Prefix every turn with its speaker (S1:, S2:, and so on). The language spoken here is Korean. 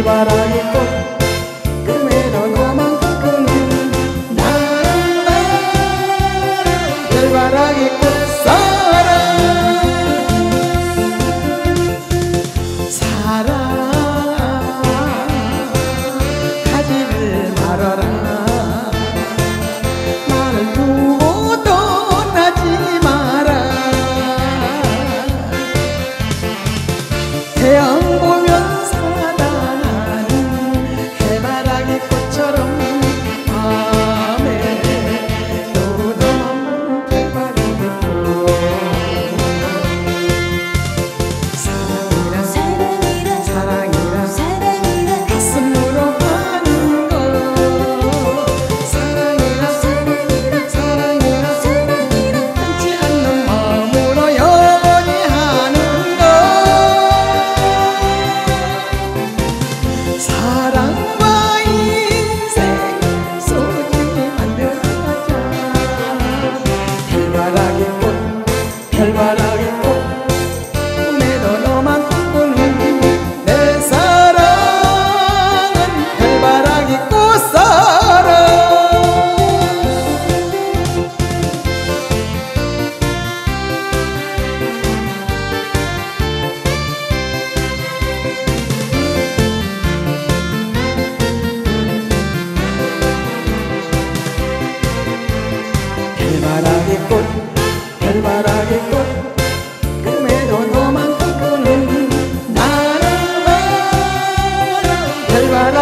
S1: 별바라기 꽃 꿈에도 너만큼 꾸는 나는 별바라기 꽃사랑 사랑하지를 말아라 나를 두고 떠나지 마라 태양 보면 사랑하는 해바라기 꽃처럼 밤에 노동한 별바라기 꽃 사랑이란 가슴으로 하는 거 사랑이란 끊지 않는 마음으로 영원히 하는 거 사랑과 인생 소중히 만들어가자 별바라기 꽃 별바라기 꽃 꿈에도 너만큼 꾸는 내 사랑은 별바라기 꽃사랑 별바라기 꽃 별바라기 꽃 꿈에도 너만큼 꾸는 나는 별바라기